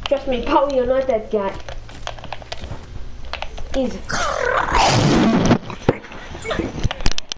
Trust me, Paul, you're not that guy. Easy.